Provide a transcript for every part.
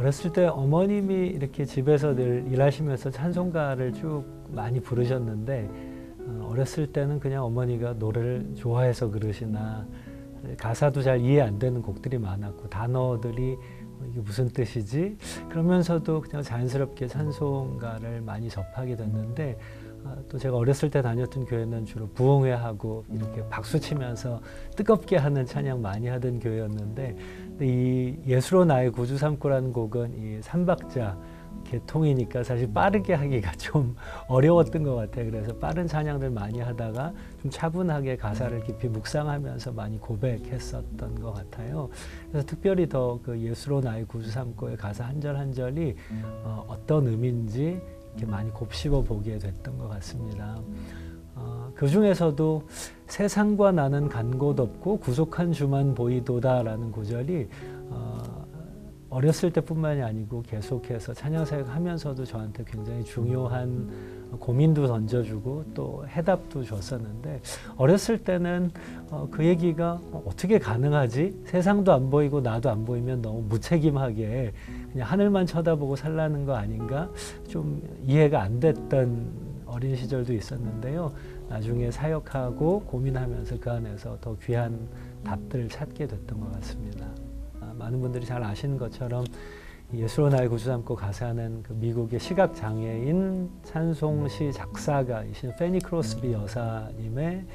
어렸을 때 어머님이 이렇게 집에서 늘 일하시면서 찬송가를 쭉 많이 부르셨는데 어렸을 때는 그냥 어머니가 노래를 좋아해서 그러시나 가사도 잘 이해 안 되는 곡들이 많았고 단어들이 이게 무슨 뜻이지? 그러면서도 그냥 자연스럽게 찬송가를 많이 접하게 됐는데 또 제가 어렸을 때 다녔던 교회는 주로 부흥회하고 이렇게 박수 치면서 뜨겁게 하는 찬양 많이 하던 교회였는데 이 예수로 나의 구주 삼고라는 곡은 이 3박자 계통이니까 사실 빠르게 하기가 좀 어려웠던 것 같아요. 그래서 빠른 찬양들 많이 하다가 좀 차분하게 가사를 깊이 묵상하면서 많이 고백했었던 것 같아요. 그래서 특별히 더 그 예수로 나의 구주 삼고의 가사 한 절 한 절이 어떤 의미인지 이렇게 많이 곱씹어 보게 됐던 것 같습니다. 그 중에서도 세상과 나는 간 곳 없고 구속한 주만 보이도다라는 구절이 어렸을 때뿐만이 아니고 계속해서 찬양사역 하면서도 저한테 굉장히 중요한 고민도 던져주고 또 해답도 줬었는데 어렸을 때는 그 얘기가 어떻게 가능하지? 세상도 안 보이고 나도 안 보이면 너무 무책임하게 그냥 하늘만 쳐다보고 살라는 거 아닌가? 좀 이해가 안 됐던 어린 시절도 있었는데요. 나중에 사역하고 고민하면서 그 안에서 더 귀한 답들을 찾게 됐던 것 같습니다. 많은 분들이 잘 아시는 것처럼 예수로 나의 구주 삼고 가사는 그 미국의 시각장애인 찬송시 작사가이신 페니 크로스비 여사님의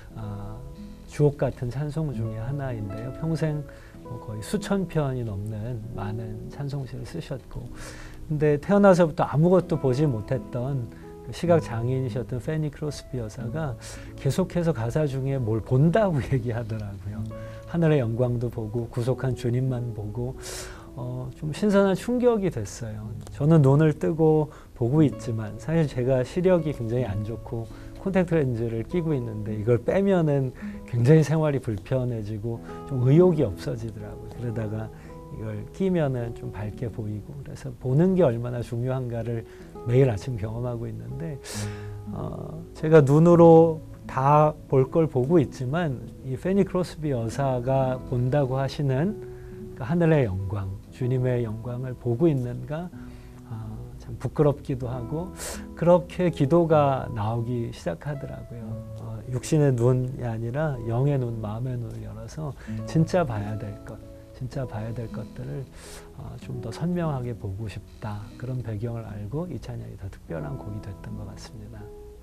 주옥 같은 찬송 중에 하나인데요. 평생 거의 수천 편이 넘는 많은 찬송시를 쓰셨고 근데 태어나서부터 아무것도 보지 못했던 시각장애인이셨던 페니 크로스비 여사가 계속해서 가사 중에 뭘 본다고 얘기하더라고요. 하늘의 영광도 보고 구속한 주님만 보고 좀 신선한 충격이 됐어요. 저는 눈을 뜨고 보고 있지만 사실 제가 시력이 굉장히 안 좋고 콘택트 렌즈를 끼고 있는데 이걸 빼면은 굉장히 생활이 불편해지고 좀 의욕이 없어지더라고요. 그러다가 이걸 끼면은 좀 밝게 보이고 그래서 보는 게 얼마나 중요한가를 매일 아침 경험하고 있는데 제가 눈으로 다 볼 걸 보고 있지만 이 페니 크로스비 여사가 본다고 하시는 그 하늘의 영광, 주님의 영광을 보고 있는가 참 부끄럽기도 하고 그렇게 기도가 나오기 시작하더라고요. 육신의 눈이 아니라 영의 눈, 마음의 눈을 열어서 진짜 봐야 될 것, 진짜 봐야 될 것들을 좀 더 선명하게 보고 싶다. 그런 배경을 알고 이 찬양이 더 특별한 곡이 됐던 것 같습니다.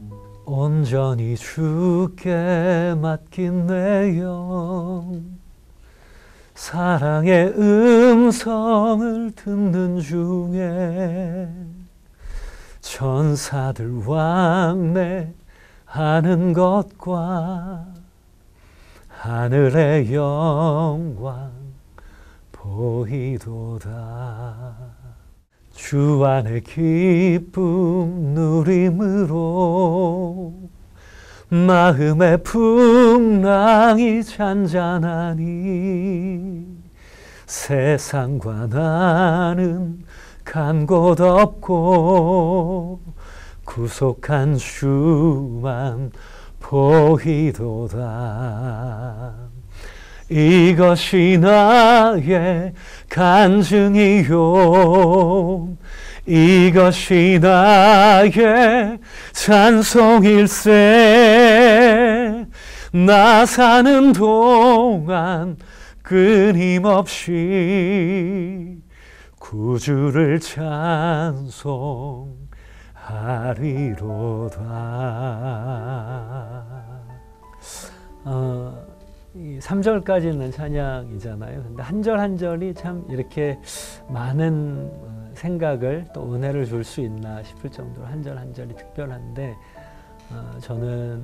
온전히 주께 맡긴 내 영 사랑의 음성을 듣는 중에 천사들 왕래하는 것과 하늘의 영광 보이도다. 주 안의 기쁨 누림으로 마음의 풍랑이 잔잔하니 세상과 나는 간 곳 없고 구속한 주만 보이도다. 이것이 나의 간증이요 이것이 나의 찬송일세. 나 사는 동안 끊임없이 구주를 찬송하리로다. 이 3절까지 있는 찬양이잖아요. 근데 한 절 한 절이 참 이렇게 많은 생각을 또 은혜를 줄 수 있나 싶을 정도로 한 절 한 절이 특별한데 저는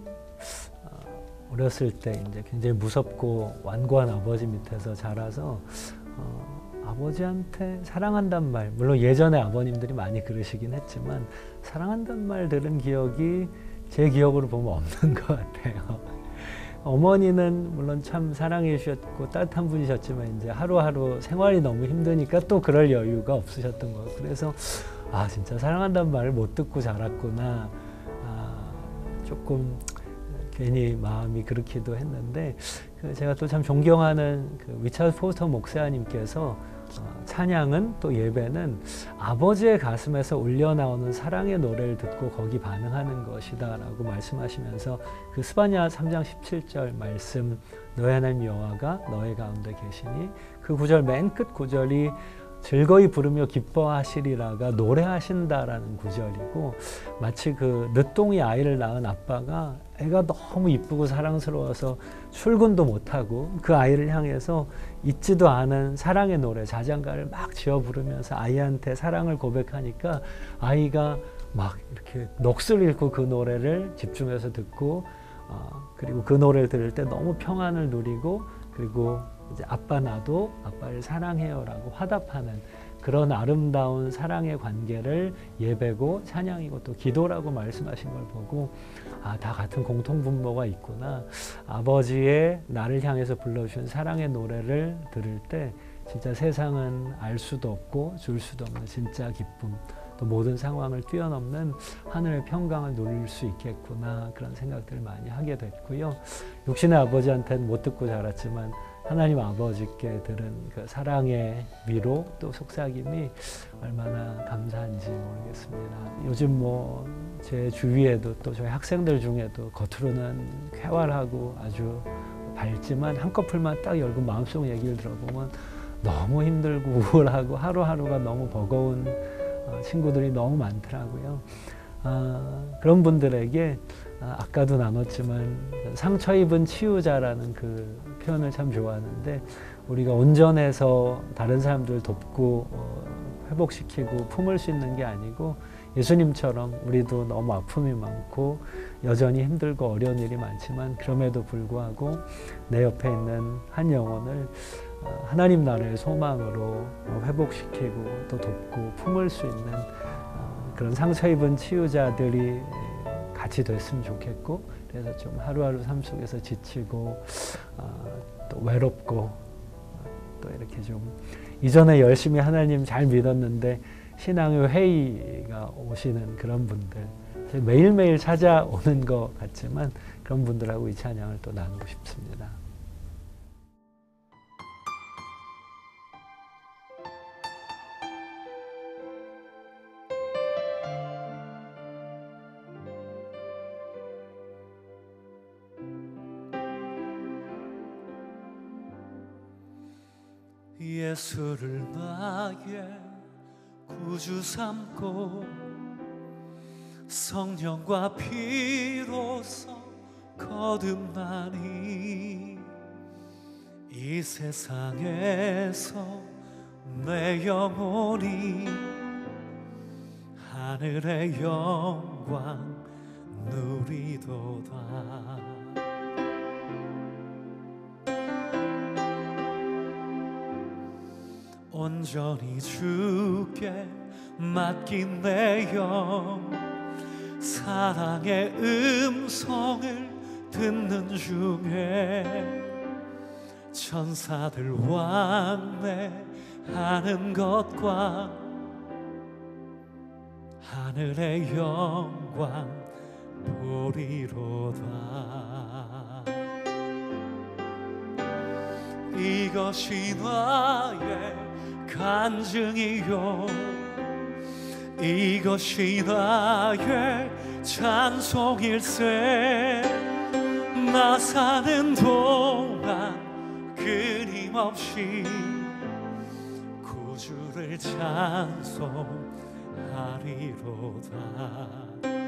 어렸을 때 이제 굉장히 무섭고 완고한 아버지 밑에서 자라서 아버지한테 사랑한단 말, 물론 예전에 아버님들이 많이 그러시긴 했지만 사랑한단 말 들은 기억이 제 기억으로 보면 없는 것 같아요. 어머니는 물론 참 사랑해 주셨고 따뜻한 분이셨지만 이제 하루하루 생활이 너무 힘드니까 또 그럴 여유가 없으셨던 것 같아요. 그래서 진짜 사랑한다는 말을 못 듣고 자랐구나. 조금 괜히 마음이 그렇기도 했는데 제가 또 참 존경하는 그 리차드 포스터 목사님께서 찬양은 또 예배는 아버지의 가슴에서 울려나오는 사랑의 노래를 듣고 거기 반응하는 것이다 라고 말씀하시면서 그 스바냐 3장 17절 말씀 너의 하나님 여호와가 너의 가운데 계시니 그 구절 맨 끝 구절이 즐거이 부르며 기뻐하시리라가 노래하신다라는 구절이고 마치 그 늦둥이 아이를 낳은 아빠가 애가 너무 이쁘고 사랑스러워서 출근도 못하고 그 아이를 향해서 잊지도 않은 사랑의 노래 자장가를 막 지어 부르면서 아이한테 사랑을 고백하니까 아이가 막 이렇게 넋을 잃고 그 노래를 집중해서 듣고 그리고 그 노래를 들을 때 너무 평안을 누리고 그리고 이제 아빠 나도 아빠를 사랑해요라고 화답하는 그런 아름다운 사랑의 관계를 예배고 찬양이고 또 기도라고 말씀하신 걸 보고 다 같은 공통분모가 있구나. 아버지의 나를 향해서 불러주신 사랑의 노래를 들을 때 진짜 세상은 알 수도 없고 줄 수도 없는 진짜 기쁨 또 모든 상황을 뛰어넘는 하늘의 평강을 누릴 수 있겠구나 그런 생각들을 많이 하게 됐고요. 육신의 아버지한테는 못 듣고 자랐지만 하나님 아버지께 들은 그 사랑의 위로 또 속삭임이 얼마나 감사한지 모르겠습니다. 요즘 뭐 제 주위에도 또 저희 학생들 중에도 겉으로는 쾌활하고 아주 밝지만 한꺼풀만 딱 열고 마음속 얘기를 들어보면 너무 힘들고 우울하고 하루하루가 너무 버거운 친구들이 너무 많더라고요. 그런 분들에게 아까도 나눴지만 상처 입은 치유자라는 그 표현을 참 좋아하는데 우리가 온전해서 다른 사람들을 돕고 회복시키고 품을 수 있는 게 아니고 예수님처럼 우리도 너무 아픔이 많고 여전히 힘들고 어려운 일이 많지만 그럼에도 불구하고 내 옆에 있는 한 영혼을 하나님 나라의 소망으로 회복시키고 또 돕고 품을 수 있는 그런 상처 입은 치유자들이 같이 됐으면 좋겠고 그래서 좀 하루하루 삶 속에서 지치고 또 외롭고 또 이렇게 좀 이전에 열심히 하나님 잘 믿었는데 신앙의 회의가 오시는 그런 분들 매일매일 찾아오는 것 같지만 그런 분들하고 이 찬양을 또 나누고 싶습니다. 예수를 나의 구주 삼고 성령과 피로써 거듭나니 이 세상에서 내 영혼이 하늘의 영광 누리도다. 온전히 주께 맡긴 내 영 사랑의 음성을 듣는 중에 천사들 왕래하는 것과 하늘의 영광 보리로다. 이것이 나의 간증이요 이것이 나의 찬송일세. 나 사는 동안 끊임없이 구주를 찬송하리로다.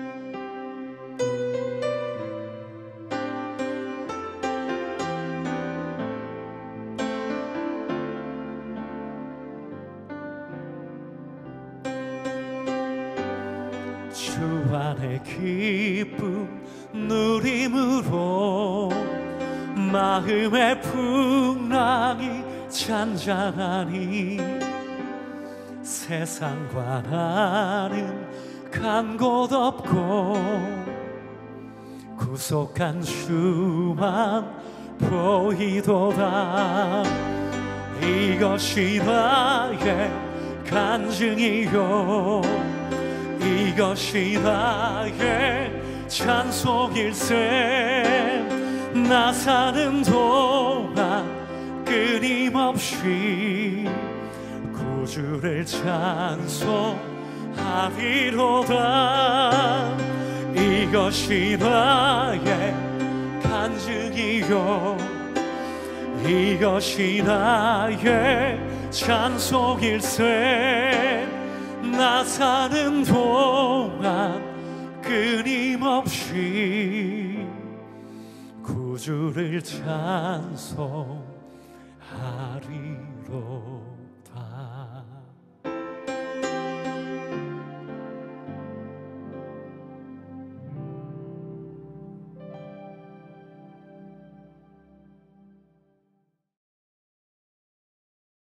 주 안의 기쁨 누림으로 마음의 풍랑이 잔잔하니 세상과 나는 간 곳 없고 구속한 주만 보이도다. 이것이 나의 간증이요 이것이 나의 찬송일세. 나 사는 동안 끊임없이 구주를 찬송하리로다. 이것이 나의 간증이요 이것이 나의 찬송일세. 나 사는 동안 끊임없이 구주를 찬송하리로다.